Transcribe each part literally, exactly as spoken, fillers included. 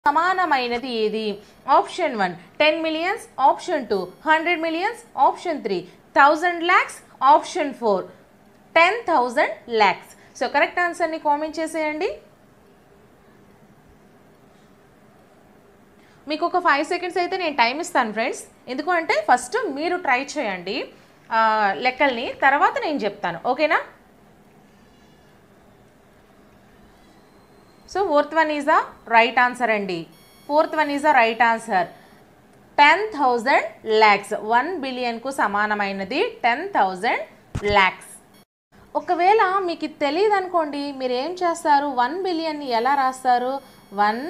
సమానమైనది ఏది? Option one ten millions, option two hundred millions, option three thousand lakhs, option four ten thousand lakhs. So correct ఆన్సర్ని comment చేసేయండి. మీకు ఒక ఫైవ్ సెకండ్స్ అయితే నేను టైం ఇస్తాను ఫ్రెండ్స్. ఎందుకు అంటే ఫస్ట్ మీరు ట్రై చేయండి లెక్కల్ని, తర్వాత నేను చెప్తాను. ఓకేనా? So fourth one is the right answer అండి. Fourth one is the right answer. Ten thousand lakhs, one బిలియన్కు సమానమైనది టెన్ థౌజండ్ ల్యాక్స్. ఒకవేళ మీకు తెలియదు అనుకోండి, మీరు ఏం చేస్తారు? వన్ బిలియన్ని ఎలా రాస్తారు? One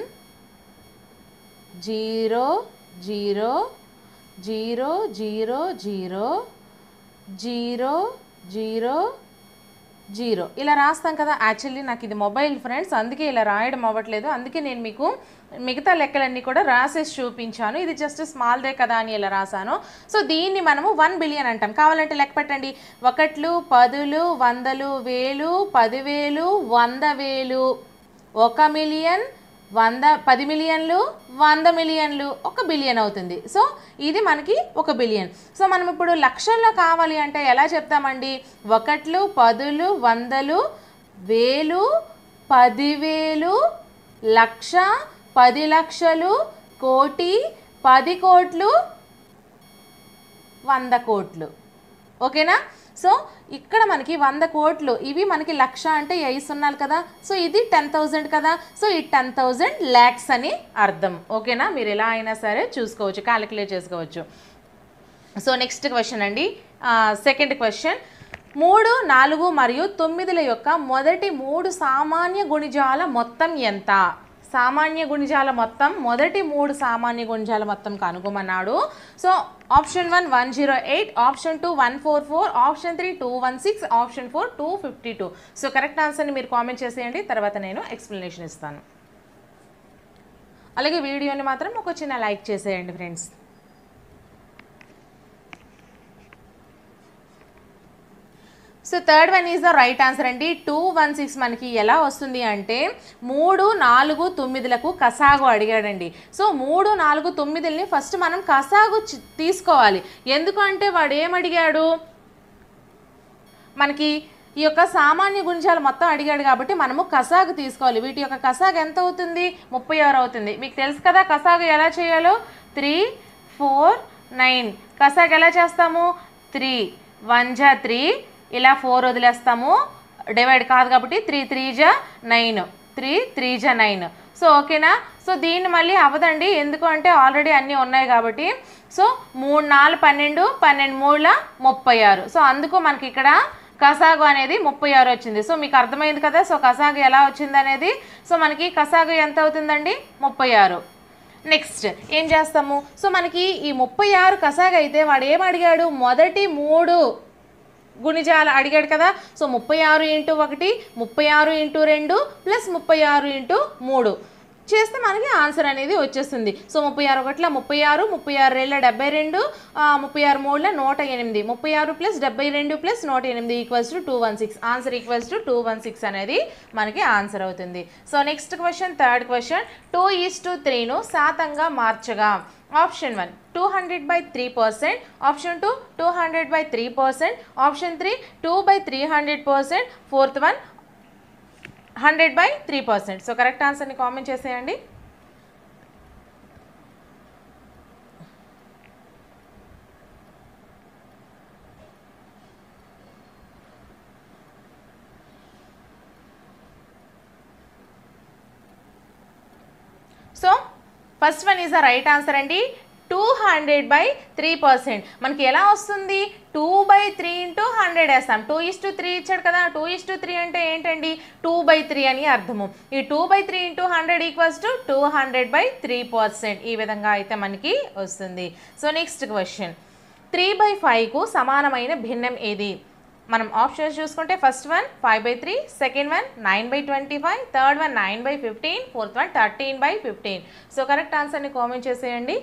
zero zero zero zero zero zero zero zero ఇలా రాస్తాం కదా. యాక్చువల్లీ నాకు ఇది మొబైల్ ఫ్రెండ్స్, అందుకే ఇలా రాయడం అవ్వట్లేదు. అందుకే నేను మీకు మిగతా లెక్కలన్నీ కూడా రాసేసి చూపించాను. ఇది జస్ట్ స్మాల్దే కదా అని ఇలా రాశాను. సో దీన్ని మనము వన్ బిలియన్ అంటాం. కావాలంటే లెక్క పెట్టండి. ఒకట్లు, పదులు, వందలు, వేలు, పదివేలు, వంద వేలు, ఒక మిలియన్, వంద పది మిలియన్లు, వంద మిలియన్లు, ఒక బిలియన్ అవుతుంది. సో ఇది మనకి ఒక బిలియన్. సో మనం ఇప్పుడు లక్షల్లో కావాలి అంటే ఎలా చెప్తామండి? ఒకట్లు, పదులు, వందలు, వేలు, పదివేలు, లక్ష, పది లక్షలు, కోటి, పది కోట్లు, వంద కోట్లు. ఓకేనా? సో ఇక్కడ మనకి వంద కోట్లు, ఇవి మనకి లక్ష అంటే ఐదు సున్నాలు కదా. సో ఇది టెన్ థౌజండ్ కదా. సో ఈ టెన్ థౌజండ్ ల్యాక్స్ అని అర్థం. ఓకేనా? మీరు ఎలా అయినా సరే చూసుకోవచ్చు, క్యాలిక్యులేట్ చేసుకోవచ్చు. సో నెక్స్ట్ క్వశ్చన్ అండి, సెకండ్ క్వశ్చన్. మూడు, నాలుగు మరియు తొమ్మిదిల యొక్క మొదటి మూడు సామాన్య గుణిజాల మొత్తం ఎంత? సామాన్య గుణిజాల మొత్తం, మొదటి మూడు సామాన్య గుణిజాల మొత్తం కనుగొమన్నాడు. So option one one zero eight, option two one four four, option three two one six, option four two fifty two. So correct ఆన్సర్ని మీరు కామెంట్ చేసేయండి, తర్వాత నేను ఎక్స్ప్లెనేషన్ ఇస్తాను. అలాగే వీడియోని మాత్రం ఒక చిన్న లైక్ చేసేయండి friends. So third one is the right answer అండి. టూ వన్ సిక్స్ మనకి ఎలా వస్తుంది అంటే మూడు, నాలుగు, తొమ్మిదిలకు కసాగు అడిగాడండి. సో మూడు, నాలుగు, తొమ్మిదిని ఫస్ట్ మనం కసాగు తీసుకోవాలి. ఎందుకంటే వాడు ఏమడిగాడు? మనకి ఈ యొక్క సామాన్య గుణిజాలు మొత్తం అడిగాడు కాబట్టి మనము కసాగు తీసుకోవాలి. వీటి యొక్క కసాగు ఎంత అవుతుంది? ముప్పై ఆరు అవుతుంది. మీకు తెలుసు కదా కసాగు ఎలా చేయాలో. Three four nine. కసాగు ఎలా చేస్తాము? త్రీ వన్ జా త్రీ, ఇలా ఫోర్ వదిలేస్తాము, డివైడ్ కాదు కాబట్టి త్రీ త్రీ జా నైన్, త్రీ త్రీ జా నైన్. సో ఓకేనా? సో దీన్ని మళ్ళీ అవ్వదండి, ఎందుకు అంటే ఆల్రెడీ అన్నీ ఉన్నాయి కాబట్టి. సో మూడు నాలుగు పన్నెండు, పన్నెండు మూడుల ముప్పై ఆరు. సో అందుకు మనకి ఇక్కడ కసాగు అనేది ముప్పై ఆరు వచ్చింది. సో మీకు అర్థమైంది కదా సో కసాగు ఎలా వచ్చింది అనేది. సో మనకి కసాగు ఎంత అవుతుందండి? ముప్పై ఆరు. నెక్స్ట్ ఏం చేస్తాము? సో మనకి ఈ ముప్పై ఆరు కసాగు అయితే వాడు ఏం అడిగాడు? మొదటి మూడు గుణిజాలు అడిగాడు కదా. సో ముప్పై ఆరు ఇంటూ ఒకటి, ముప్పై ఆరు ఇంటూ రెండు, ప్లస్ ముప్పై ఆరు ఇంటూ మూడు చేస్తే మనకి ఆన్సర్ అనేది వచ్చేస్తుంది. సో ముప్పై ఆరు ఒకట్ల ముప్పై ఆరు, ముప్పై ఆరు రెండుల డెబ్బై రెండు, ముప్పై ఆరు మూడుల నూట ఎనిమిది, ముప్పై ఆరు ప్లస్ డెబ్బై రెండు ప్లస్ నూట ఎనిమిది equals to two one six. Answer equals to two one six అనేది మనకి ఆన్సర్ అవుతుంది. So next question, third question. Two is to త్రీను శాతంగా మార్చగా. Option one two hundred by three percent, option two two hundred by three percent, option three two by three hundred percent, fourth one hundred by three percent. So correct ఆన్సర్ని comment చేసేయండి. So first one is the right answer అండి. Two hundred by three percent మనకి ఎలా వస్తుంది? Two by three into hundred వేస్తాం. Two is to three ఇచ్చాడు కదా. Two is to three అంటే ఏంటండి? టూ బై త్రీ అని అర్థము. ఈ two by three into hundred equals to two hundred by three percent. ఈ విధంగా అయితే మనకి వస్తుంది. So next question. Three by ఫైవ్కు సమానమైన భిన్నం ఏది? మనం ఆప్షన్స్ చూసుకుంటే first one five by three, second one nine by twenty five, third one nine by fifteen, fourth one thirteen by fifteen. So correct ఆన్సర్ని కామెంట్ చేసేయండి.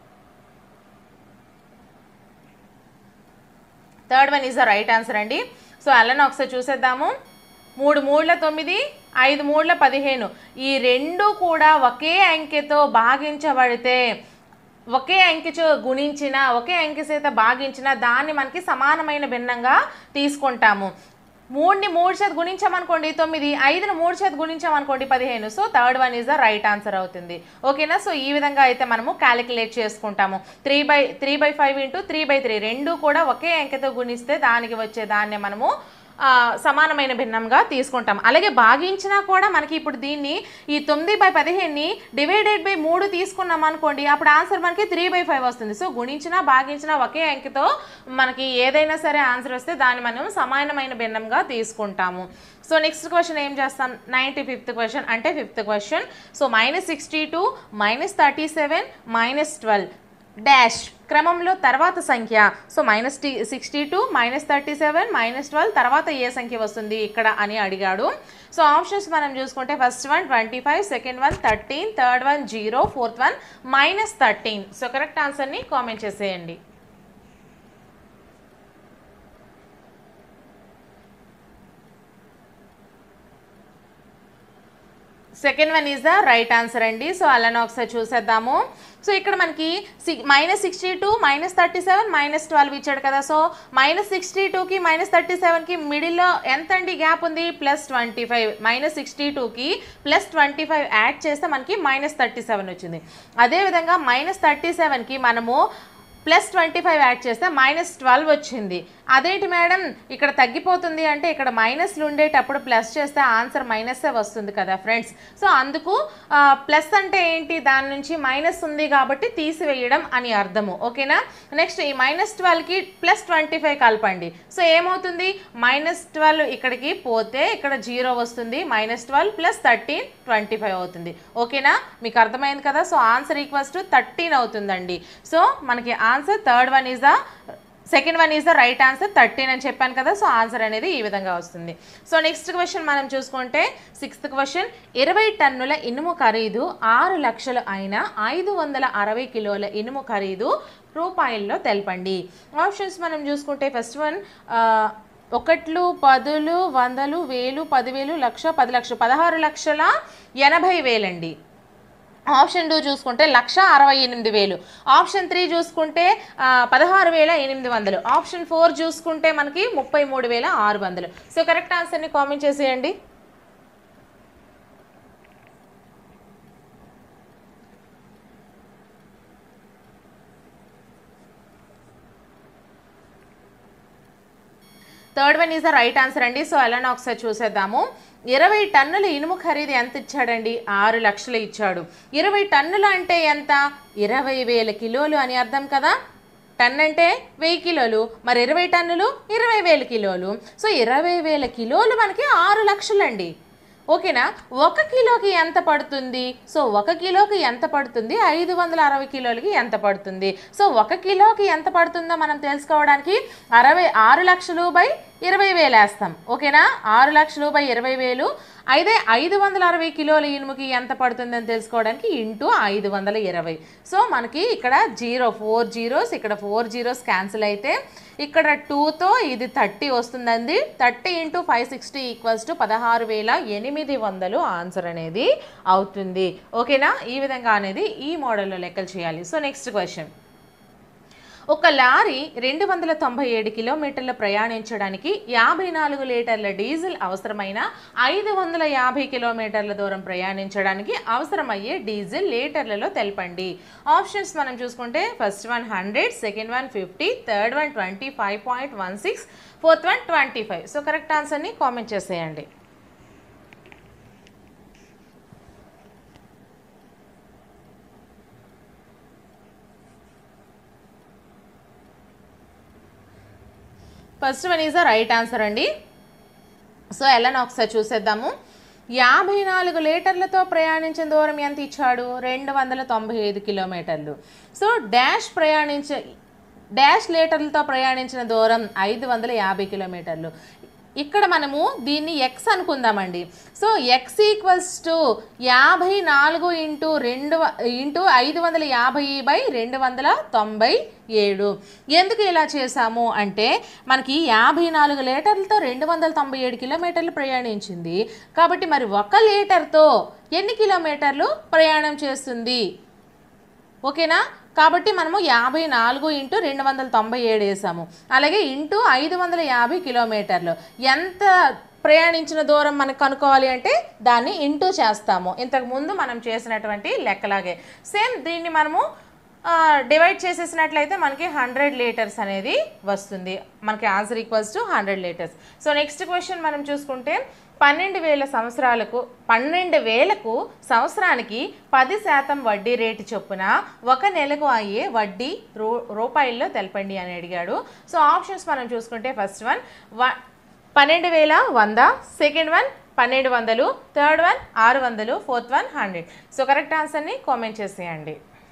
Third one is the right answer అండి. So అలానే ఒకసారి చూసేద్దాము. మూడు మూడుల తొమ్మిది, ఐదు మూడుల పదిహేను, ఈ రెండు కూడా ఒకే అంకెతో భాగించబడితే, ఒకే అంకెతో గుణించిన, ఒకే అంకె చేత భాగించిన దాన్ని మనకి సమానమైన భిన్నంగా తీసుకుంటాము. మూడుని మూడు చేత గుణించామనుకోండి తొమ్మిది, ఐదుని మూడు చేత గుణించామనుకోండి పదిహేను. So third one is the right answer అవుతుంది. ఓకేనా? సో ఈ విధంగా అయితే మనము క్యాలిక్యులేట్ చేసుకుంటాము. Three by three by five into three by three రెండు కూడా ఒకే అంకెతో గుణిస్తే దానికి వచ్చే దాన్ని మనము సమానమైన భిన్నంగా తీసుకుంటాం. అలాగే భాగించినా కూడా మనకి ఇప్పుడు దీన్ని ఈ తొమ్మిది బై పదిహేనుని డివైడెడ్ బై మూడు తీసుకున్నాం అనుకోండి, అప్పుడు ఆన్సర్ మనకి త్రీ బై ఫైవ్ వస్తుంది. సో గుణించినా భాగించినా ఒకే అంకెతో మనకి ఏదైనా సరే ఆన్సర్ వస్తే దాన్ని మనం సమానమైన భిన్నంగా తీసుకుంటాము. సో నెక్స్ట్ క్వశ్చన్ ఏం చేస్తాం? నైంటీ ఫిఫ్త్ క్వశ్చన్ అంటే fifth question. So minus sixty two minus thirty seven minus twelve dash క్రమంలో తర్వాత సంఖ్య. సో మైనస్ టీ sixty two minus thirty seven minus twelve తర్వాత ఏ సంఖ్య వస్తుంది ఇక్కడ అని అడిగాడు. సో ఆప్షన్స్ మనం చూసుకుంటే first one twenty five, second one thirteen, third one zero, fourth one minus thirteen. So correct ఆన్సర్ని కామెంట్ చేసేయండి. Second one is the right answer అండి. సో అలానే ఒకసారి చూసేద్దాము. సో ఇక్కడ మనకి six minus sixty two minus thirty seven minus twelve ఇచ్చాడు కదా. సో మైనస్ సిక్స్టీ టూకి మైనస్ థర్టీ సెవెన్కి మిడిల్లో ఎంత అండి గ్యాప్ ఉంది? Plus twenty five. Minus sixty టూకి ప్లస్ ట్వంటీ ఫైవ్ యాడ్ చేస్తే మనకి మైనస్ థర్టీ సెవెన్ వచ్చింది. అదేవిధంగా మైనస్ థర్టీ సెవెన్కి మనము ప్లస్ ట్వంటీ ఫైవ్ యాడ్ చేస్తే మైనస్ ట్వెల్వ్ వచ్చింది. అదేంటి మేడం ఇక్కడ తగ్గిపోతుంది అంటే, ఇక్కడ మైనస్లు ఉండేటప్పుడు ప్లస్ చేస్తే ఆన్సర్ మైనస్సే వస్తుంది కదా ఫ్రెండ్స్. సో అందుకు ప్లస్ అంటే ఏంటి, దాని నుంచి మైనస్ ఉంది కాబట్టి తీసివేయడం అని అర్థము. ఓకేనా? నెక్స్ట్ ఈ మైనస్ ట్వెల్వ్కి ప్లస్ ట్వంటీ ఫైవ్ కలపండి. సో ఏమవుతుంది? మైనస్ ట్వెల్వ్ ఇక్కడికి పోతే ఇక్కడ జీరో వస్తుంది. Minus twelve plus thirteen twenty five అవుతుంది. ఓకేనా? మీకు అర్థమైంది కదా. So answer equals to thirteen అవుతుందండి. సో మనకి answer third one is the second one is the right answer, thirteen అని చెప్పాను కదా. సో ఆన్సర్ అనేది ఈ విధంగా వస్తుంది. సో నెక్స్ట్ క్వశ్చన్ మనం చూసుకుంటే సిక్స్త్ క్వశ్చన్, ఇరవై టన్నుల ఇనుము ఖరీదు ఆరు లక్షలు అయిన ఐదు వందల అరవై కిలోల ఇనుము ఖరీదు రూపాయల్లో తెలపండి. ఆప్షన్స్ మనం చూసుకుంటే ఫస్ట్ వన్ ఒకట్లు, పదులు, వందలు, వేలు, పదివేలు, లక్ష, పది లక్షలు, పదహారు లక్షల ఎనభై వేలండి. ఆప్షన్ టూ చూసుకుంటే లక్ష అరవై ఎనిమిది వేలు. ఆప్షన్ త్రీ చూసుకుంటే పదహారు వేల ఎనిమిది వందలు. ఆప్షన్ ఫోర్ చూసుకుంటే మనకి ముప్పై మూడు వేల ఆరు వందలు. సో కరెక్ట్ ఆన్సర్ని కామెంట్ చేసేయండి. Third one is the right answer అండి. సో అలానే ఒకసారి చూసేద్దాము. ఇరవై టన్నుల ఇనుము ఖరీదు ఎంత ఇచ్చాడండి? ఆరు లక్షలు ఇచ్చాడు. ఇరవై టన్నులు అంటే ఎంత? ఇరవై వేల కిలోలు అని అర్థం కదా. టన్ అంటే వెయ్యి కిలోలు, మరి ఇరవై టన్నులు ఇరవై వేల కిలోలు. సో ఇరవై వేల కిలోలు మనకి ఆరు లక్షలండి. ఓకేనా? ఒక కిలోకి ఎంత పడుతుంది? సో ఒక కిలోకి ఎంత పడుతుంది? ఐదు వందల అరవై కిలోలకి ఎంత పడుతుంది? సో ఒక కిలోకి ఎంత పడుతుందో మనం తెలుసుకోవడానికి అరవై ఆరు లక్షలు బై ఇరవై వేలు వేస్తాం. ఓకేనా? ఆరు లక్షలు బై ఇరవై వేలు అయితే ఐదు వందల అరవై కిలోల ఇనుముకి ఎంత పడుతుందని తెలుసుకోవడానికి ఇంటూ ఐదు వందల ఇరవై. సో మనకి ఇక్కడ జీరో ఫోర్ జీరోస్, ఇక్కడ ఫోర్ జీరోస్ క్యాన్సిల్ అయితే ఇక్కడ టూతో ఇది థర్టీ వస్తుందండి. Thirty into five sixty equals to పదహారు వేల ఎనిమిది వందలు ఆన్సర్ అనేది అవుతుంది. ఓకేనా? ఈ విధంగా అనేది ఈ మోడల్లో లెక్కలు చేయాలి. సో నెక్స్ట్ క్వశ్చన్, ఒక లారీ రెండు వందల తొంభై ఏడు కిలోమీటర్లు ప్రయాణించడానికి యాభై నాలుగు లీటర్ల డీజిల్ అవసరమైన ఐదు వందల యాభై కిలోమీటర్ల దూరం ప్రయాణించడానికి అవసరమయ్యే డీజిల్ లీటర్లలో తెలపండి. ఆప్షన్స్ మనం చూసుకుంటే first one hundred, second one fifty, third one twenty five point one six, fourth one twenty five. So correct ఆన్సర్ని కామెంట్ చేసేయండి. First one is the right answer అండి. సో ఎలానో ఒకసారి చూసేద్దాము. యాభై నాలుగు లీటర్లతో ప్రయాణించిన దూరం ఎంత ఇచ్చాడు? రెండు వందల తొంభై ఐదు కిలోమీటర్లు. సో డాష్ ప్రయాణించ డాష్ లీటర్లతో ప్రయాణించిన దూరం ఐదు వందల యాభై కిలోమీటర్లు. ఇక్కడ మనము దీన్ని ఎక్స్ అనుకుందామండి. సో ఎక్స్ ఈక్వల్స్ టు యాభై నాలుగు ఇంటూ రెండు ఇంటూ ఐదు వందల యాభై బై రెండు వందల తొంభై ఏడు. ఎందుకు ఇలా చేసాము అంటే మనకి యాభై నాలుగు లీటర్లతో రెండు వందల తొంభై ఏడు కిలోమీటర్లు ప్రయాణించింది కాబట్టి మరి ఒక లీటర్తో ఎన్ని కిలోమీటర్లు ప్రయాణం చేస్తుంది? ఓకేనా? కాబట్టి మనము యాభై నాలుగు ఇంటూ రెండు వందల తొంభై ఏడు వేసాము. అలాగే ఇంటూ ఐదు వందల యాభై కిలోమీటర్లు ఎంత ప్రయాణించిన దూరం మనకు కనుక్కోవాలి అంటే దాన్ని ఇంటూ చేస్తాము. ఇంతకుముందు మనం చేసినటువంటి లెక్కలాగే సేమ్ దీన్ని మనము డివైడ్ చేసేసినట్లయితే మనకి హండ్రెడ్ లీటర్స్ అనేది వస్తుంది. మనకి answer equals to hundred litres. So next question మనం చూసుకుంటే పన్నెండు వేల సంవత్సరాలకు పన్నెండు వేలకు సంవత్సరానికి పది శాతం వడ్డీ రేటు చొప్పున ఒక నెలకు అయ్యే వడ్డీ రూ రూపాయల్లో తెలపండి అని అడిగాడు. సో ఆప్షన్స్ మనం చూసుకుంటే ఫస్ట్ వన్ వ పన్నెండు వేల వంద, సెకండ్ వన్ పన్నెండు వందలు, థర్డ్ వన్ ఆరు వందలు, fourth one hundred. So correct ఆన్సర్ని కామెంట్ చేసేయండి.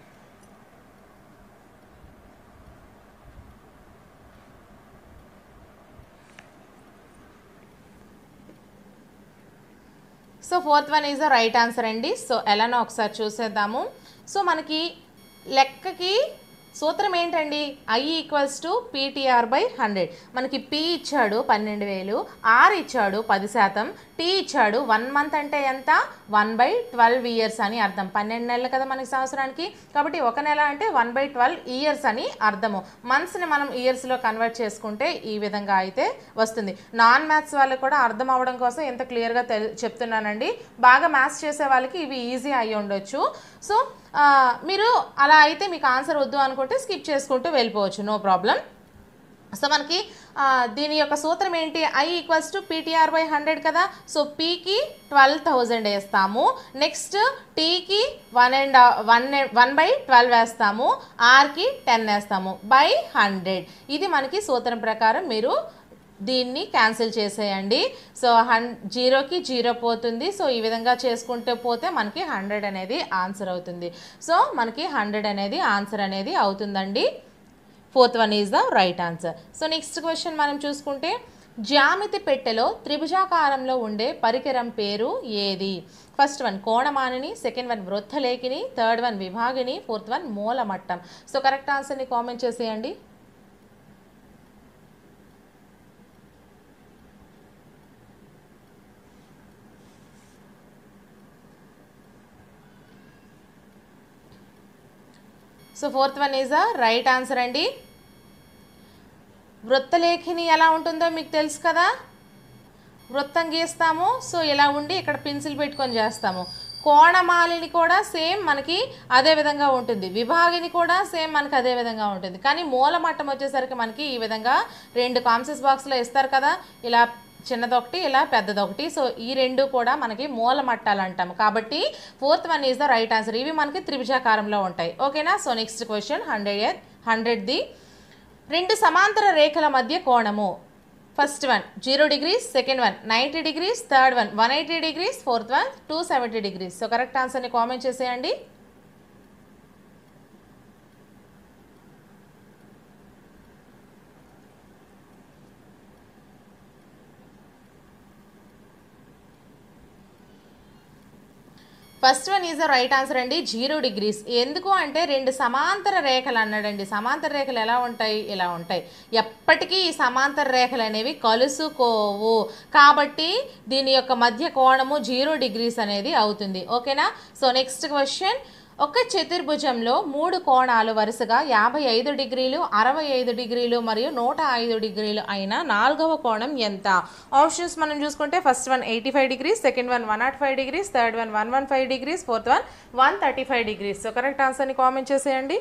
So fourth one is the right answer అండి. సో ఎలానో ఒకసారి చూసేద్దాము. సో మనకి లెక్కకి సూత్రం ఏంటండి? I equals to PTR by hundred. మనకి పీ ఇచ్చాడు పన్నెండు వేలు, ఆర్ ఇచ్చాడు పది శాతం, టీ ఇచ్చాడు వన్ మంత్ అంటే ఎంత? వన్ బై ట్వెల్వ్ ఇయర్స్ అని అర్థం. పన్నెండు నెలలు కదా మనకి సంవత్సరానికి, కాబట్టి ఒక నెల అంటే వన్ బై ట్వెల్వ్ ఇయర్స్ అని అర్థము. మంత్స్ని మనం ఇయర్స్లో కన్వర్ట్ చేసుకుంటే ఈ విధంగా అయితే వస్తుంది. నాన్ మ్యాథ్స్ వాళ్ళకి కూడా అర్థం అవ్వడం కోసం ఎంత క్లియర్గా తె చెప్తున్నానండి. బాగా మ్యాథ్స్ చేసే వాళ్ళకి ఇవి ఈజీ అయ్యి ఉండొచ్చు. సో మీరు అలా అయితే మీకు ఆన్సర్ వద్దు అనుకుంటే స్కిప్ చేసుకుంటూ వెళ్ళిపోవచ్చు, నో ప్రాబ్లం. సో మనకి దీని యొక్క సూత్రం ఏంటి? I equals to PTR by hundred కదా. సో పీకి ట్వెల్వ్ థౌజండ్ వేస్తాము, నెక్స్ట్ టీకి one and one one by twelve వేస్తాము, ఆర్కి టెన్ వేస్తాము బై హండ్రెడ్. ఇది మనకి సూత్రం ప్రకారం మీరు దీన్ని క్యాన్సిల్ చేసేయండి. సో హన్ జీరోకి జీరో పోతుంది. సో ఈ విధంగా చేసుకుంటూ పోతే మనకి హండ్రెడ్ అనేది ఆన్సర్ అవుతుంది. సో మనకి హండ్రెడ్ అనేది ఆన్సర్ అనేది అవుతుందండి. Fourth one is the right answer. So next question మనం చూసుకుంటే జ్యామితి పెట్టెలో త్రిభుజాకారంలో ఉండే పరికరం పేరు ఏది? ఫస్ట్ వన్ కోణమానిని, సెకండ్ వన్ వృత్తలేఖిని, థర్డ్ వన్ విభాగిని, ఫోర్త్ వన్ మూలమట్టం. సో కరెక్ట్ ఆన్సర్ని కామెంట్ చేసేయండి. So fourth one is the right answer అండి. వృత్తలేఖిని ఎలా ఉంటుందో మీకు తెలుసు కదా. వృత్తం గీస్తాము, సో ఇలా ఉండి ఇక్కడ పెన్సిల్ పెట్టుకొని చేస్తాము. కోణమాలిని కూడా సేమ్ మనకి అదే విధంగా ఉంటుంది, విభాగిని కూడా సేమ్ మనకి అదే విధంగా ఉంటుంది. కానీ మూలమట్టం వచ్చేసరికి మనకి ఈ విధంగా రెండు కాంసెస్ బాక్స్లో ఇస్తారు కదా, ఇలా చిన్నదొకటి ఇలా పెద్దదొకటి. సో ఈ రెండు కూడా మనకి మూలమట్టాలు అంటాము. కాబట్టి fourth one is the right answer. ఇవి మనకి త్రిభుజాకారంలో ఉంటాయి. ఓకేనా? సో నెక్స్ట్ క్వశ్చన్ హండ్రెడ్ హండ్రెడ్ది రెండు సమాంతర రేఖల మధ్య కోణము. First one zero degrees, second one ninety degrees, third one one eighty degrees, fourth one two seventy degrees. So correct ఆన్సర్ని కామెంట్ చేసేయండి. First one is the right answer అండి, zero degrees. ఎందుకు అంటే రెండు సమాంతర రేఖలు అన్నాడండి. సమాంతర రేఖలు ఎలా ఉంటాయి? ఇలా ఉంటాయి. ఎప్పటికీ ఈ సమాంతర రేఖలు అనేవి కలుసుకోవు, కాబట్టి దీని యొక్క మధ్య కోణము జీరో డిగ్రీస్ అనేది అవుతుంది. ఓకేనా? సో నెక్స్ట్ క్వశ్చన్ ఒక చతుర్భుజంలో మూడు కోణాలు వరుసగా యాభై ఐదు డిగ్రీలు, అరవై ఐదు డిగ్రీలు మరియు నూట ఐదు డిగ్రీలు అయిన నాలుగవ కోణం ఎంత? ఆప్షన్స్ మనం చూసుకుంటే first one eighty five degrees, second one one nought five degrees, third one one one five degrees, fourth one one thirty five degrees. So correct ఆన్సర్ని కామెంట్ చేసేయండి.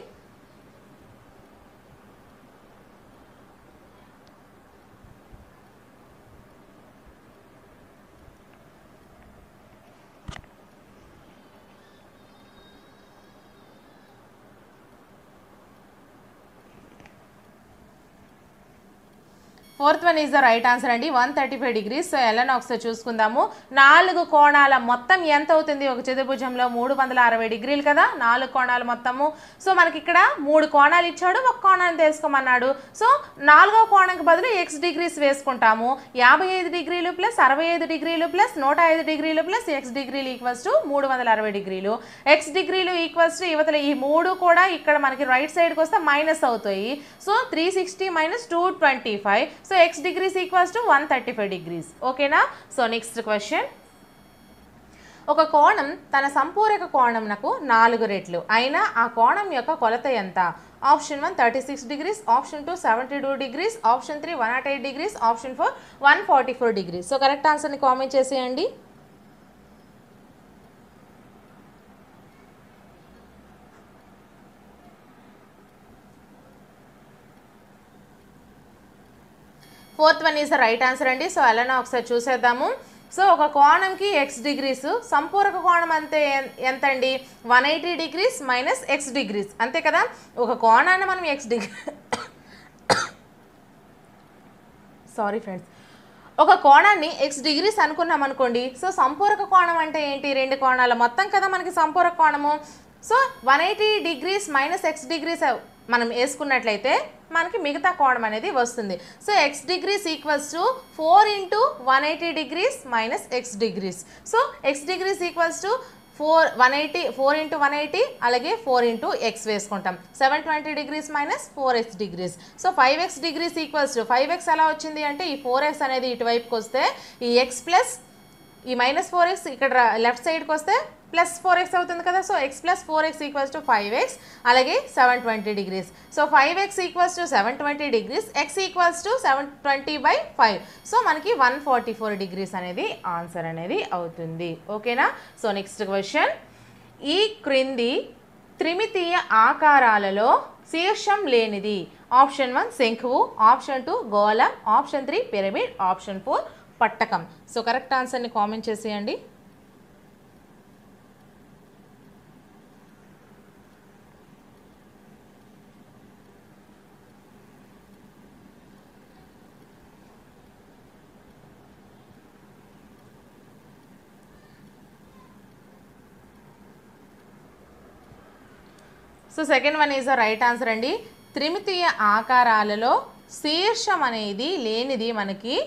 Fourth one is the right answer అండి, one thirty five degrees. So ఎలానో ఒకసారి చూసుకుందాము. నాలుగు కోణాల మొత్తం ఎంత అవుతుంది ఒక చతుర్భుజంలో? మూడు వందల అరవై డిగ్రీలు కదా నాలుగు కోణాలు మొత్తము. సో మనకి ఇక్కడ మూడు కోణాలు ఇచ్చాడు, ఒక కోణాన్ని తెలుసుకోమన్నాడు. సో నాలుగో కోణంకి బదులు ఎక్స్ డిగ్రీస్ వేసుకుంటాము. యాభై ఐదు డిగ్రీలు ప్లస్ అరవై ఐదు డిగ్రీలు ప్లస్ నూట ఐదు డిగ్రీలు ప్లస్ ఎక్స్ డిగ్రీలు ఈక్వల్స్ టు మూడు వందల అరవై డిగ్రీలు. ఎక్స్ డిగ్రీలు ఈక్వల్స్ టు ఇవతల ఈ మూడు కూడా ఇక్కడ మనకి రైట్ సైడ్కి వస్తే మైనస్ అవుతాయి. So three sixty minus two twenty five. So x degrees equals to one thirty five degrees. ఓకేనా? So next question. ఒక కోణం తన సంపూరక కోణంనకు నాలుగు రెట్లు అయినా ఆ కోణం యొక్క కొలత ఎంత? Option one thirty six degrees, option two seventy two degrees, option three one nought eight degrees, option four one forty four degrees. So correct ఆన్సర్ని కామెంట్ చేసేయండి. Fourth one is the right answer అండి. So అలానే ఒకసారి చూసేద్దాము. So ఒక Konanki X degrees, సంపూరక కోణం అంతే ఎంత అండి? One eighty degrees minus x degrees, అంతే కదా. ఒక కోణాన్ని మనం ఎక్స్ డిగ్రీ సారీ ఫ్రెండ్స్ ఒక కోణాన్ని ఎక్స్ డిగ్రీస్ అనుకున్నాం అనుకోండి. సో సంపూరక కోణం అంటే ఏంటి? రెండు కోణాల మొత్తం కదా మనకి సంపూరక కోణము. So one eighty degrees minus x degrees మనం వేసుకున్నట్లయితే మనకి మిగతా కోణం అనేది వస్తుంది. So x degrees equals to four into one eighty degrees minus x degrees. So x degrees equals to four one eighty four into one eighty అలాగే four into x వేసుకుంటాం. Seven twenty degrees minus four x degrees. So five x degrees equals to five x ఎలా వచ్చింది అంటే ఈ four X అనేది ఇటువైపుకి వస్తే ఈ ఎక్స్ ప్లస్ ఈ మైనస్ ఫోర్ ఎక్స్ ఇక్కడ లెఫ్ట్ సైడ్కి వస్తే ప్లస్ ఫోర్ ఎక్స్ అవుతుంది కదా. So x plus four x equals to five x అలాగే seven twenty degrees. So five x equals to seven twenty degrees, x equals to seven twenty by five. So మనకి one forty four degrees అనేది answer అనేది అవుతుంది. ఓకేనా? So next question. ఈ క్రింది త్రిమితీయ ఆకారాలలో శీర్షం లేనిది? ఆప్షన్ వన్ శంఖువు, ఆప్షన్ టూ గోళం, option three pyramid, option four పట్టకం. సో కరెక్ట్ ఆన్సర్ని కామెంట్ చేసేయండి. So second one is the right answer అండి. త్రిమితీయ ఆకారాలలో శీర్షం అనేది లేనిది మనకి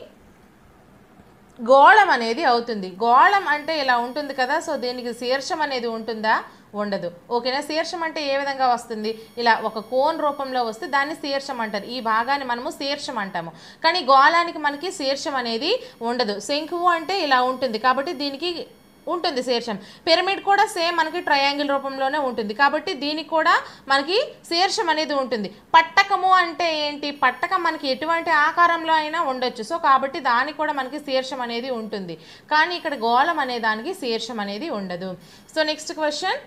గోళం అనేది అవుతుంది. గోళం అంటే ఇలా ఉంటుంది కదా. సో దీనికి శీర్షం అనేది ఉంటుందా? ఉండదు. ఓకేనా? శీర్షం అంటే ఏ విధంగా వస్తుంది? ఇలా ఒక కోన్ రూపంలో వస్తే దాన్ని శీర్షం అంటారు. ఈ భాగాన్ని మనము శీర్షం అంటాము. కానీ గోళానికి మనకి శీర్షం అనేది ఉండదు. శంఖువు అంటే ఇలా ఉంటుంది కాబట్టి దీనికి ఉంటుంది శీర్షం. పిరమిడ్ కూడా సేమ్ మనకి ట్రయాంగిల్ రూపంలోనే ఉంటుంది కాబట్టి దీనికి కూడా మనకి శీర్షం అనేది ఉంటుంది. పట్టకము అంటే ఏంటి? పట్టకం మనకి ఎటువంటి ఆకారంలో అయినా ఉండొచ్చు. సో కాబట్టి దానికి కూడా మనకి శీర్షం అనేది ఉంటుంది. కానీ ఇక్కడ గోళం అనే దానికి శీర్షం అనేది ఉండదు. So next question.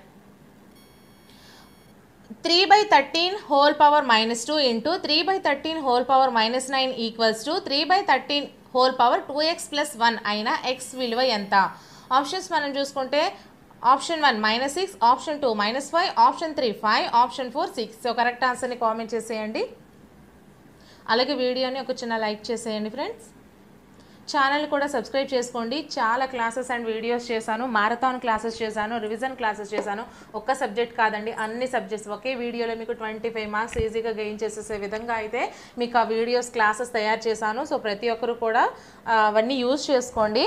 Three by thirteen whole power minus two into three by thirteen whole power minus nine equals to three by thirteen whole power two x plus one అయిన ఎక్స్ విలువ ఎంత? ఆప్షన్స్ మనం చూసుకుంటే option one minus six, option two minus five, option three five, option four six. So correct ఆన్సర్ని comment చేసేయండి. అలాగే వీడియోని ఒక చిన్న లైక్ చేసేయండి ఫ్రెండ్స్. ఛానల్ కూడా సబ్స్క్రైబ్ చేసుకోండి. చాలా క్లాసెస్ అండ్ వీడియోస్ చేశాను. మారథాన్ క్లాసెస్ చేశాను, రివిజన్ క్లాసెస్ చేశాను. ఒక్క సబ్జెక్ట్ కాదండి, అన్ని సబ్జెక్ట్స్ ఒకే వీడియోలో మీకు ట్వంటీ ఫైవ్ మార్క్స్ ఈజీగా గెయిన్ చేసేసే విధంగా అయితే మీకు ఆ వీడియోస్ క్లాసెస్ తయారు చేశాను. సో ప్రతి ఒక్కరు కూడా అవన్నీ యూజ్ చేసుకోండి.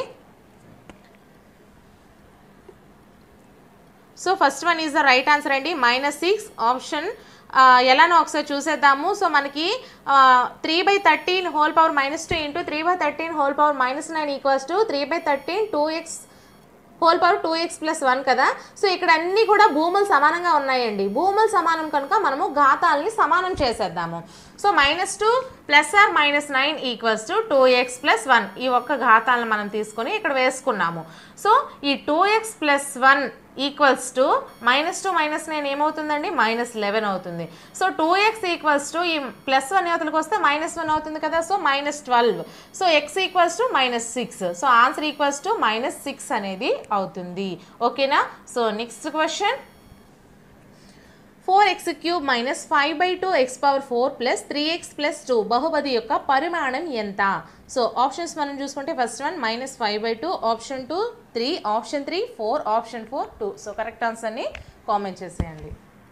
So first one is the right answer అండి, మైనస్ సిక్స్ ఆప్షన్. ఎలానో ఒకసారి చూసేద్దాము. సో మనకి three by thirteen whole power minus two into three by thirteen whole power minus nine equals to three by thirteen two x whole power two x plus one కదా. సో ఇక్కడ అన్నీ కూడా భూములు సమానంగా ఉన్నాయండి. భూములు సమానం కనుక మనము ఘాతాలని సమానం చేసేద్దాము. So minus two plus r minus nine equals to two x plus one ఈ ఒక్క ఘాతాలను మనం తీసుకొని ఇక్కడ వేసుకున్నాము. సో ఈ two x plus one equals to minus two minus nine ఏమవుతుందండి? మైనస్ లెవెన్ అవుతుంది. So two x equals to ఈ ప్లస్ వన్ యువతలకు వస్తే మైనస్ వన్ అవుతుంది కదా. So minus twelve. So x equals to minus six. So answer equals to minus six అనేది అవుతుంది. ఓకేనా? So next question. Four x cube minus five by two x power four plus three x plus two బహుపది యొక్క పరిమాణం ఎంత? So options మనం చూసుకుంటే first one minus five by two, option two three, option three four, option four two. So correct ఆన్సర్ని comment చేసేయండి.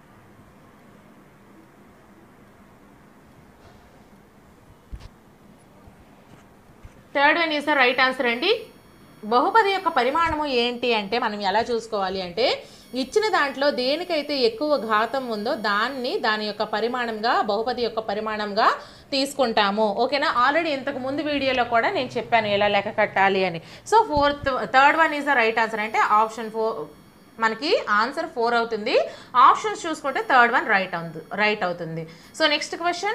Third one is the right answer అండి. బహుపది యొక్క పరిమాణము ఏంటి అంటే మనం ఎలా చూసుకోవాలి అంటే ఇచ్చిన దాంట్లో దేనికైతే ఎక్కువ ఘాతం ఉందో దాన్ని దాని యొక్క పరిమాణంగా బహుపది యొక్క పరిమాణంగా తీసుకుంటాము. ఓకేనా? ఆల్రెడీ ఇంతకు ముందు వీడియోలో కూడా నేను చెప్పాను ఎలా లెక్క కట్టాలి అని. So fourth third one is the right answer అంటే ఆప్షన్ ఫోర్ మనకి ఆన్సర్ ఫోర్ అవుతుంది. ఆప్షన్స్ చూసుకుంటే థర్డ్ వన్ రైట్ అవుతుంది రైట్ అవుతుంది. సో నెక్స్ట్ క్వశ్చన్,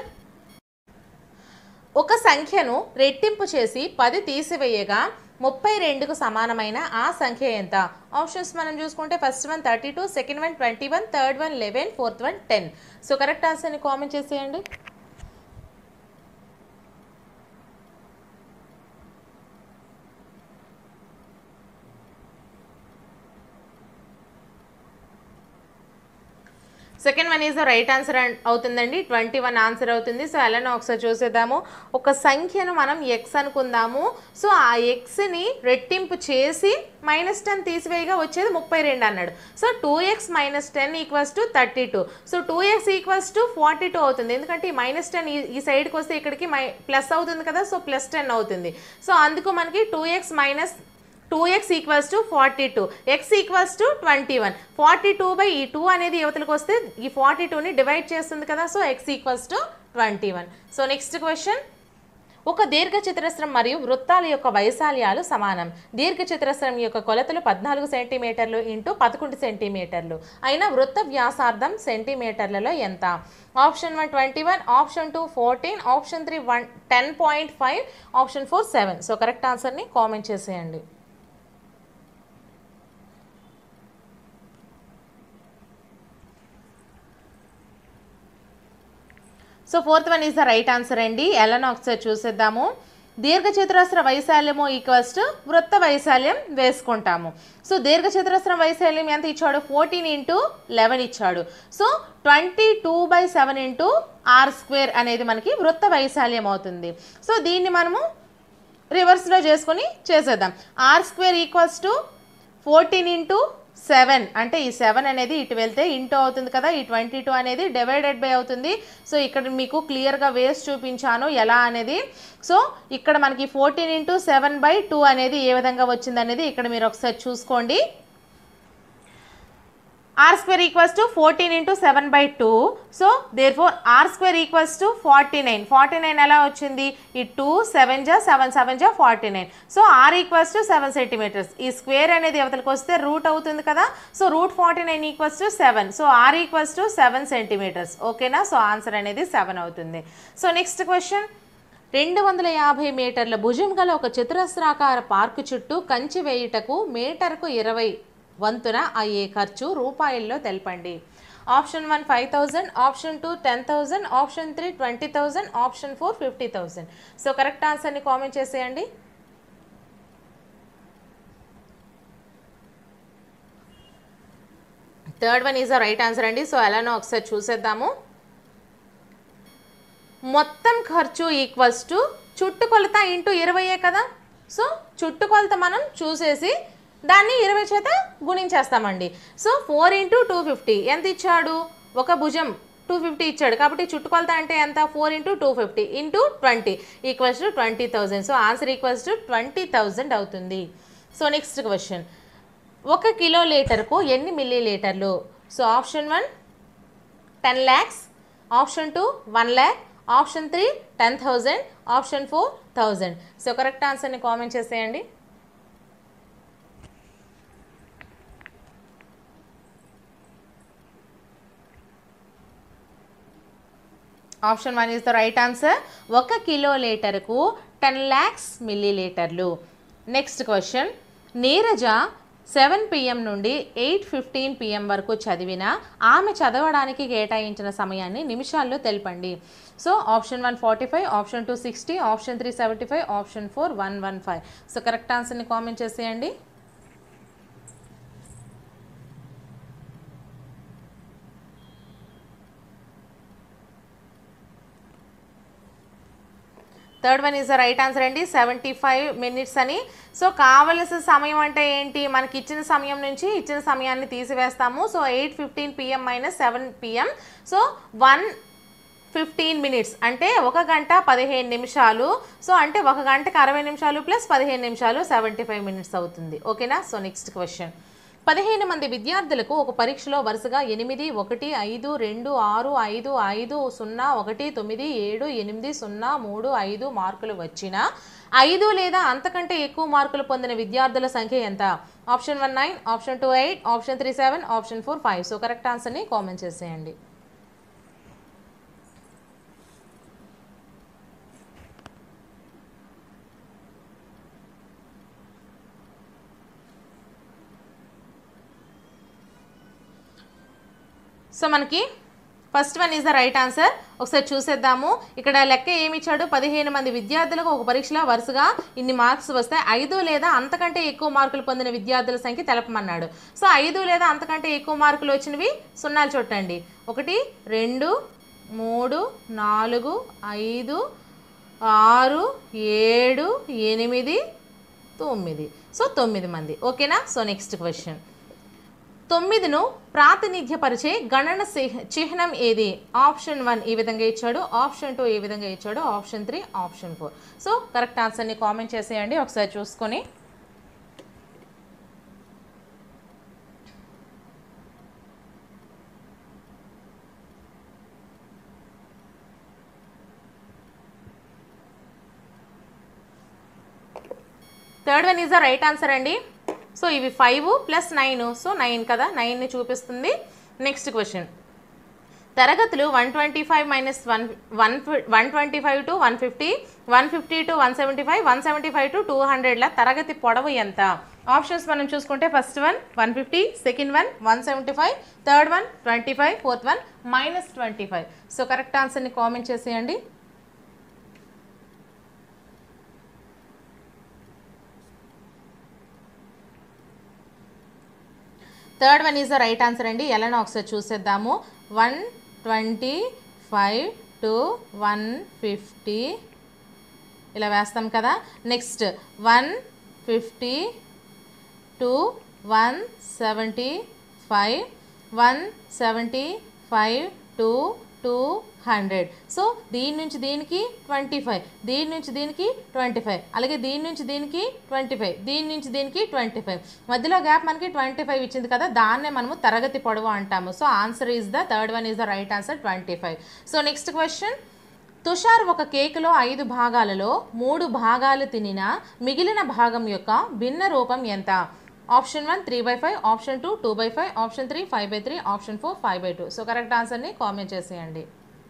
ఒక సంఖ్యను రెట్టింపు చేసి పది తీసివేయగా ముప్పై రెండుకు సమానమైన ఆ సంఖ్య ఎంత? ఆప్షన్స్ మనం చూసుకుంటే first one thirty two, second one twenty one, third one eleven, fourth one ten. So correct ఆన్సర్ని కామెంట్ చేసేయండి. Second one is the right answer అవుతుందండి. ట్వంటీ వన్ ఆన్సర్ అవుతుంది. సో ఎలానో ఒకసారి చూసేద్దాము. ఒక సంఖ్యను మనం ఎక్స్ అనుకుందాము. సో ఆ ఎక్స్ని రెట్టింపు చేసి మైనస్ టెన్ తీసివేయగా వచ్చేది ముప్పై రెండు అన్నాడు. So two x minus ten equals to thirty two. So two x equals to forty two అవుతుంది. ఎందుకంటే ఈ మైనస్ టెన్ ఈ సైడ్కి వస్తే ఇక్కడికి మై ప్లస్ అవుతుంది కదా. సో ప్లస్ టెన్ అవుతుంది. సో అందుకు మనకి two x minus two x equals to forty two, x equals to twenty one. Forty two by ఈ టూ అనేది యువతలకు వస్తే ఈ ఫార్టీ టూని డివైడ్ చేస్తుంది కదా. So x equals to twenty one. So next question, ఒక దీర్ఘచతురస్రం మరియు వృత్తాల యొక్క వైశాల్యాలు సమానం. దీర్ఘచతురస్రం యొక్క కొలతలు పద్నాలుగు సెంటీమీటర్లు ఇంటూ పదకొండు సెంటీమీటర్లు అయిన వృత్త వ్యాసార్థం సెంటీమీటర్లలో ఎంత? Option one twenty one, option two fourteen, option three one ten point five, option four seven. So correct ఆన్సర్ని కామెంట్ చేసేయండి. So fourth one is the right answer అండి. ఎలానో ఒకసారి చూసేద్దాము. దీర్ఘచతురస్ర వైశాల్యము ఈక్వల్స్ టు వృత్త వైశాల్యం వేసుకుంటాము. సో దీర్ఘచతురస్రం వైశాల్యం ఎంత ఇచ్చాడు? ఫోర్టీన్ ఇంటూ లెవెన్ ఇచ్చాడు. So twenty two by seven into r square అనేది మనకి వృత్త వైశాల్యం అవుతుంది. సో దీన్ని మనము రివర్స్లో చేసుకొని చేసేద్దాం. R square equals to fourteen into seven అంటే ఈ సెవెన్ అనేది ఇటు వెళ్తే ఇంటూ అవుతుంది కదా. ఈ ట్వంటీ టూ అనేది డివైడెడ్ బై అవుతుంది. సో ఇక్కడ మీకు క్లియర్గా వేసి చూపించాను ఎలా అనేది. సో ఇక్కడ మనకి fourteen into seven by two అనేది ఏ విధంగా వచ్చింది అనేది ఇక్కడ మీరు ఒకసారి చూసుకోండి. R square equals to fourteen into seven by two. So therefore r square equals to forty nine. Forty nine ఎలా వచ్చింది? ఈ టూ సెవెన్ జా సెవెన్ సెవెన్ జా forty nine. So r equals to seven centimeters. ఈ square అనేది అవతలకు వస్తే root అవుతుంది కదా. So root forty nine equals to seven. So r equals to seven centimeters. ఓకేనా? సో ఆన్సర్ అనేది సెవెన్ అవుతుంది. సో నెక్స్ట్ క్వశ్చన్, రెండు వందల యాభై మీటర్ల భుజం గల ఒక చతురస్రాకార పార్కు చుట్టూ కంచి వేయుటకు మీటర్కు ఇరవై వంతున అయ్యే ఖర్చు రూపాయల్లో తెలపండి. Option one five thousand, option two ten thousand, option three twenty thousand, option four fifty thousand. So correct ఆన్సర్ని కామెంట్ చేసేయండి. Third one is the right answer అండి. సో ఎలానో ఒకసారి చూసేద్దాము. మొత్తం ఖర్చు ఈక్వల్స్ టు చుట్టుకొలత ఇంటూ ఇరవైయే కదా. సో చుట్టుకొలత మనం చూసేసి దాన్ని ఇరవై చేత గుణించేస్తామండి. So four into two fifty ఎంత ఇచ్చాడు? ఒక భుజం టూ ఫిఫ్టీ ఇచ్చాడు కాబట్టి చుట్టుకొలత అంటే ఎంత? Four into two fifty into twenty equals to twenty thousand. So answer equals to twenty thousand అవుతుంది. సో నెక్స్ట్ క్వశ్చన్, ఒక కిలో లీటర్కు ఎన్ని మిల్లీ లీటర్లు? So option one ten lakhs, option two one lakh, option three ten thousand, option four thousand. So correct ఆన్సర్ని comment చేసేయండి. Option one is the right answer. ఒక కిలో లీటర్కు టెన్ ల్యాక్స్ మిల్లీ లీటర్లు. Next question, Neeraja seven PM నుండి ఎయిట్ ఫిఫ్టీన్ పిఎం వరకు చదివిన ఆమె చదవడానికి కేటాయించిన సమయాన్ని నిమిషాల్లో తెలపండి. So option one forty five, option two sixty, option three seventy five, option four one one five. So correct ఆన్సర్ని కామెంట్ చేసేయండి. Third one is the right answer అండి, సెవెంటీ ఫైవ్ మినిట్స్ అని. సో కావలసిన సమయం అంటే ఏంటి, మనకి ఇచ్చిన సమయం నుంచి ఇచ్చిన సమయాన్ని తీసివేస్తాము. So eight fifteen PM minus seven PM, so one fifteen minutes అంటే ఒక గంట పదిహేను నిమిషాలు. సో అంటే ఒక గంటకి అరవై నిమిషాలు ప్లస్ పదిహేను నిమిషాలు సెవెంటీ ఫైవ్ మినిట్స్ అవుతుంది. ఓకేనా. సో నెక్స్ట్ క్వశ్చన్, పదిహేను మంది విద్యార్థులకు ఒక పరీక్షలో వరుసగా ఎనిమిది ఒకటి ఐదు రెండు ఆరు ఐదు ఐదు సున్నా ఒకటి తొమ్మిది ఏడు ఎనిమిది సున్నా మూడు ఐదు మార్కులు వచ్చిన ఐదు లేదా అంతకంటే ఎక్కువ మార్కులు పొందిన విద్యార్థుల సంఖ్య ఎంత? Option one nine, option two eight, option three seven, option four five. So correct ఆన్సర్ని కామెంట్ చేసేయండి. సో మనకి first one is the right answer. ఒకసారి చూసేద్దాము. ఇక్కడ లెక్క ఏమి ఇచ్చాడు, పదిహేను మంది విద్యార్థులకు ఒక పరీక్షలో వరుసగా ఇన్ని మార్క్స్ వస్తే ఐదు లేదా అంతకంటే ఎక్కువ మార్కులు పొందిన విద్యార్థుల సంఖ్య తెలపమన్నాడు. సో ఐదు లేదా అంతకంటే ఎక్కువ మార్కులు వచ్చినవి సున్నాలు చుట్టండి. ఒకటి రెండు మూడు నాలుగు ఐదు ఆరు ఏడు ఎనిమిది తొమ్మిది. సో తొమ్మిది మంది. ఓకేనా. సో నెక్స్ట్ క్వశ్చన్, తొమ్మిదిను ప్రాతినిధ్యపరిచే గణన చిహ్నం ఏది? ఆప్షన్ వన్ ఈ విధంగా ఇచ్చాడు, ఆప్షన్ టూ ఈ విధంగా ఇచ్చాడు, option three, option four. So correct ఆన్సర్ని కామెంట్ చేసేయండి ఒకసారి చూసుకొని. Third one is the right answer అండి. సో ఇవి five plus nine, so nine కదా, నైన్ని చూపిస్తుంది. నెక్స్ట్ క్వశ్చన్, తరగతులు one twenty five minus one one one twenty five to one fifty, one fifty to one seventy five, one seventy five to two హండ్రెడ్ల తరగతి పొడవు ఎంత? Options మనం చూసుకుంటే first one one fifty, second one one seventy five, third one twenty five, fourth one minus twenty five. So correct ఆన్సర్ని comment చేసేయండి. Third one is the right answer అండి. ఎలానో ఒకసారి చూసేద్దాము. One twenty five to one fifty ఇలా వేస్తాం కదా. Next one fifty to one seventy five, one seventy five to two hundred. So దీని నుంచి దీనికి ట్వంటీ ఫైవ్, దీని నుంచి దీనికి ట్వంటీ ఫైవ్, అలాగే దీని నుంచి దీనికి ట్వంటీ ఫైవ్, దీని నుంచి దీనికి ట్వంటీ ఫైవ్, మధ్యలో గ్యాప్ మనకి ట్వంటీ ఫైవ్ ఇచ్చింది కదా, దాన్నే మనము తరగతి పొడవు అంటాము. So answer is the third one is the right answer, twenty five. So next question, Tushar ఒక కేకులో ఐదు భాగాలలో మూడు భాగాలు తినిన మిగిలిన భాగం యొక్క భిన్న రూపం ఎంత? Option one three by five, option two two by five, option three five by three, option four five by two. So correct ఆన్సర్ని కామెంట్ చేసేయండి.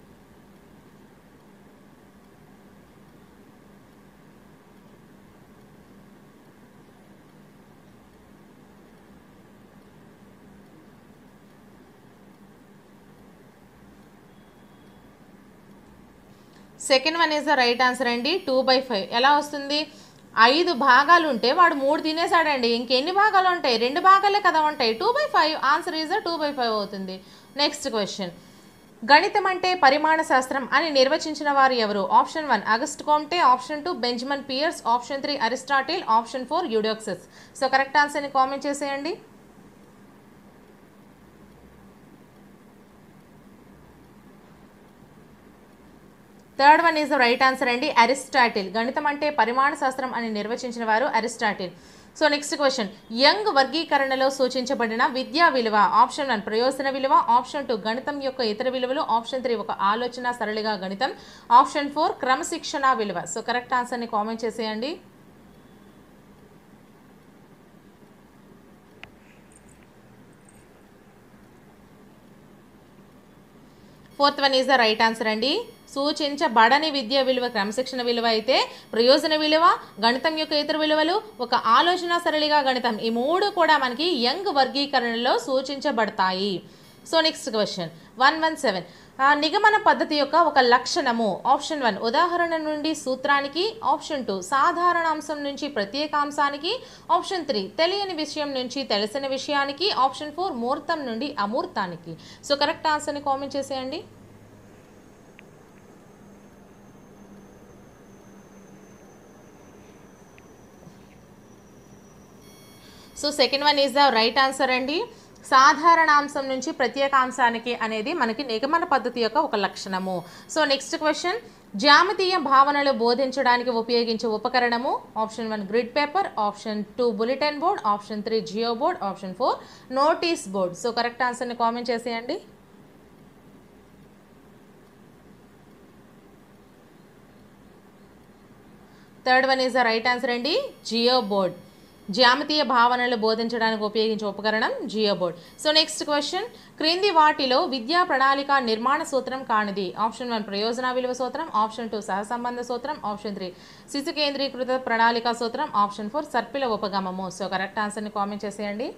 Second one is the right answer అండి, టూ బై ఫైవ్. ఎలా వస్తుంది? ఐదు భాగాలు ఉంటే వాడు మూడు తినేసాడండి, ఇంకెన్ని భాగాలు ఉంటాయి? రెండు భాగాలే కదా ఉంటాయి. Two by five answer is the two by five అవుతుంది. నెక్స్ట్ క్వశ్చన్, గణితం అంటే పరిమాణ శాస్త్రం అని నిర్వచించిన వారు ఎవరు? Option one August Comte, option two Benjamin Peirce, option three Aristotle, option four Eudoxus. So correct ఆన్సర్ని కామెంట్ చేసేయండి. Third one is the right answer అండి, అరిస్టాటిల్. గణితం అంటే పరిమాణ శాస్త్రం అని నిర్వచించిన వారు Aristotle. So next question, Young వర్గీకరణలో సూచించబడిన విద్యా విలువ? ఆప్షన్ వన్ ప్రయోజన విలువ, ఆప్షన్ టూ గణితం యొక్క ఇతర విలువలు, ఆప్షన్ త్రీ ఒక ఆలోచన సరళిగా గణితం, ఆప్షన్ ఫోర్ క్రమశిక్షణ విలువ. సో కరెక్ట్ ఆన్సర్ని కామెంట్ చేసేయండి. Fourth one is the right answer అండి. సూచించబడని విద్య విలువ క్రమశిక్షణ విలువ అయితే, ప్రయోజన విలువ, గణితం యొక్క ఇతర విలువలు, ఒక ఆలోచన సరళిగా గణితం, ఈ మూడు కూడా మనకి యంగ్ వర్గీకరణలో సూచించబడతాయి. So next question one one seven, నిగమన పద్ధతి యొక్క ఒక లక్షణము? ఆప్షన్ వన్ ఉదాహరణ నుండి సూత్రానికి, ఆప్షన్ టూ సాధారణ అంశం నుంచి ప్రత్యేకాంశానికి, ఆప్షన్ త్రీ తెలియని విషయం నుంచి తెలిసిన విషయానికి, ఆప్షన్ ఫోర్ మూర్తం నుండి అమూర్తానికి. సో కరెక్ట్ ఆన్సర్ని కామెంట్ చేసేయండి. So second one is the right answer అండి. సాధారణాంశం నుంచి ప్రత్యేకాంశానికి అనేది మనకి నిగమన పద్ధతి యొక్క ఒక లక్షణము. సో నెక్స్ట్ క్వశ్చన్, జ్యామితీయ భావనలు బోధించడానికి ఉపయోగించే ఉపకరణము. Option one grid paper, option two bulletin board, option three geoboard, option four notice board. So correct ఆన్సర్ని కామెంట్ చేసేయండి. Third one is the right answer అండి, జియో బోర్డ్. జ్యామితీయ భావనలు బోధించడానికి ఉపయోగించే ఉపకరణం geoboard. So next question, క్రింది వాటిలో విద్యా ప్రణాళిక నిర్మాణ సూత్రం కానిది. ఆప్షన్ వన్ ప్రయోజన విలువ సూత్రం, ఆప్షన్ టూ సహసంబంధ సూత్రం, ఆప్షన్ త్రీ శిశు కేంద్రీకృత ప్రణాళిక సూత్రం, ఆప్షన్ ఫోర్ సర్పిల ఉపగమము. సో కరెక్ట్ ఆన్సర్ని కామెంట్ చేసేయండి.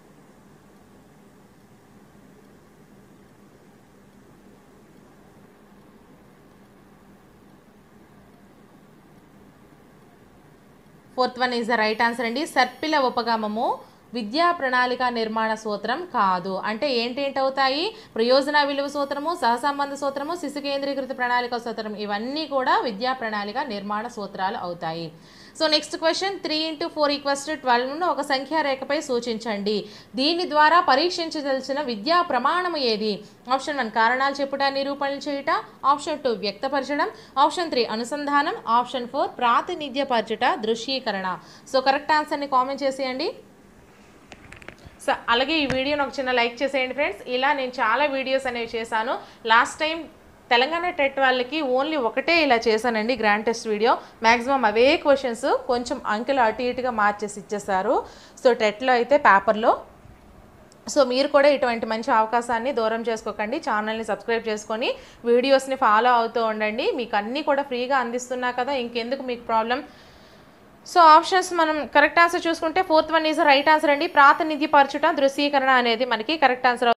Fourth one is the right answer అండి, సర్పిల ఉపగమము విద్యా ప్రణాళిక నిర్మాణ సూత్రం కాదు. అంటే ఏంటేంటి అవుతాయి, ప్రయోజన విలువ సూత్రము, సహసంబంధ సూత్రము, శిశు కేంద్రీకృత ప్రణాళిక సూత్రం, ఇవన్నీ కూడా విద్యా ప్రణాళిక నిర్మాణ సూత్రాలు అవుతాయి. So next question, three into four equals to ట్వెల్వ్ను ఒక సంఖ్యా రేఖపై సూచించండి. దీని ద్వారా పరీక్షించదలిచిన విద్యా ప్రమాణము ఏది. ఆప్షన్ వన్ కారణాలు చెప్పుట నిరూపణలు చేయుట, ఆప్షన్ టూ వ్యక్తపరచడం, ఆప్షన్ త్రీ అనుసంధానం, ఆప్షన్ ఫోర్ ప్రాతినిధ్యపరచుట దృశ్యీకరణ. సో కరెక్ట్ ఆన్సర్ని కామెంట్ చేసేయండి. సో అలాగే ఈ వీడియోని ఒక చిన్న లైక్ చేసేయండి ఫ్రెండ్స్. ఇలా నేను చాలా వీడియోస్ అనేవి చేశాను. లాస్ట్ టైం తెలంగాణ టెట్ వాళ్ళకి ఓన్లీ ఒకటే ఇలా చేశానండి, గ్రాండ్ టెస్ట్ వీడియో. మ్యాక్సిమం అవే క్వశ్చన్స్ కొంచెం అంకెలు అటు ఇటుగా మార్చేసి ఇచ్చేసారు. సో టెట్లో అయితే పేపర్లో. సో మీరు కూడా ఇటువంటి మంచి అవకాశాన్ని దూరం చేసుకోకండి. ఛానల్ని సబ్స్క్రైబ్ చేసుకొని వీడియోస్ని ఫాలో అవుతూ ఉండండి. మీకు అన్నీ కూడా ఫ్రీగా అందిస్తున్నా కదా, ఇంకెందుకు మీకు ప్రాబ్లం. సో ఆప్షన్స్ మనం కరెక్ట్ ఆన్సర్ చూసుకుంటే fourth one is right answer అండి, ప్రాతినిధ్యపరచుట దృశ్యీకరణ అనేది మనకి కరెక్ట్ ఆన్సర్.